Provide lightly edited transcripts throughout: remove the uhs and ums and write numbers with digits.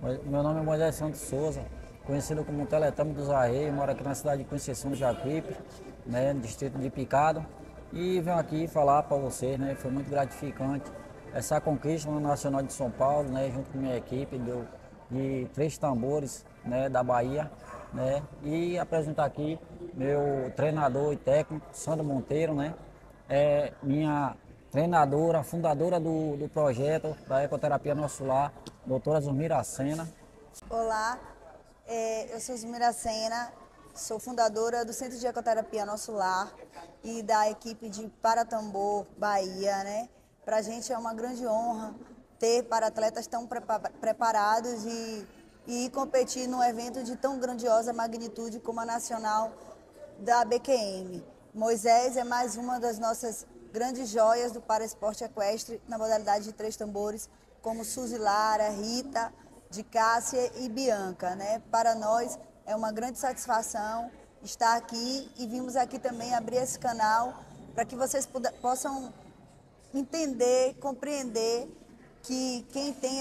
Meu nome é Moisés Santos Souza, conhecido como Teletame dos Arreios, moro aqui na cidade de Conceição do Jacuípe, né, no distrito de Picado. E venho aqui falar para vocês, né, foi muito gratificante essa conquista no Nacional de São Paulo, né, junto com minha equipe de três tambores, né, da Bahia, né, e apresentar aqui meu treinador e técnico, Sandro Monteiro, né, minha treinadora, fundadora do projeto da Ecoterapia Nosso Lar, doutora Zulmira Sena. Olá, eu sou Zulmira Sena, sou fundadora do Centro de Ecoterapia Nosso Lar e da equipe de Paratambor, Bahia, né? Para a gente é uma grande honra ter para-atletas tão preparados e competir num evento de tão grandiosa magnitude como a Nacional da BQM. Moisés é mais uma das nossas grandes joias do paraesporte equestre na modalidade de três tambores, como Suzy Lara, Rita, de Cássia e Bianca, né? Para nós é uma grande satisfação estar aqui e vimos aqui também abrir esse canal para que vocês possam entender, compreender que quem tem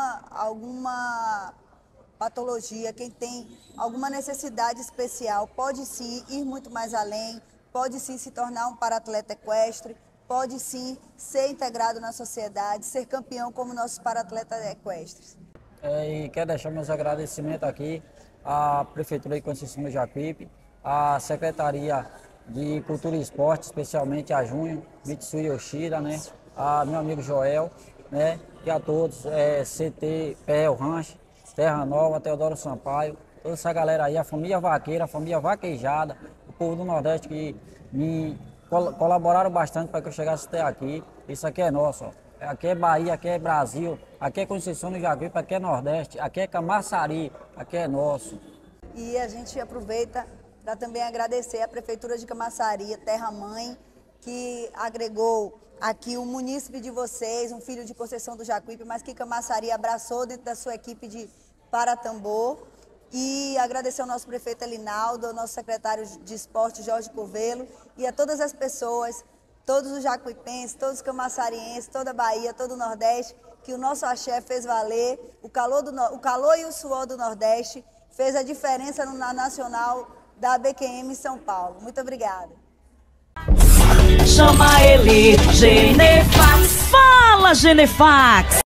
alguma patologia, quem tem alguma necessidade especial, pode sim ir muito mais além, pode sim se tornar um para-atleta equestre, pode sim ser integrado na sociedade, ser campeão como nossos para-atletas equestres. E quero deixar meus agradecimentos aqui à Prefeitura de Conceição do Jacuípe, à Secretaria de Cultura e Esporte, especialmente a Júnior, Mitsui Yoshida, né, a meu amigo Joel, né, e a todos, CT, PL Ranch, Terra Nova, Teodoro Sampaio, toda essa galera aí, a família vaqueira, a família vaquejada, o povo do Nordeste que me colaboraram bastante para que eu chegasse até aqui. Isso aqui é nosso, ó. Aqui é Bahia, aqui é Brasil, aqui é Conceição do Jacuípe, aqui é Nordeste, aqui é Camaçari, aqui é nosso. E a gente aproveita para também agradecer a Prefeitura de Camaçari, Terra Mãe, que agregou aqui o munícipe de vocês, um filho de Conceição do Jacuípe, mas que Camaçari abraçou dentro da sua equipe de Paratambor. E agradecer ao nosso prefeito Elinaldo, ao nosso secretário de esporte Jorge Covelo e a todas as pessoas, todos os jacuipenses, todos os camaçarienses, toda a Bahia, todo o Nordeste, que o nosso axé fez valer, o calor e o suor do Nordeste fez a diferença na Nacional da BQM em São Paulo. Muito obrigada. Chama ele, Genefax. Fala, Genefax.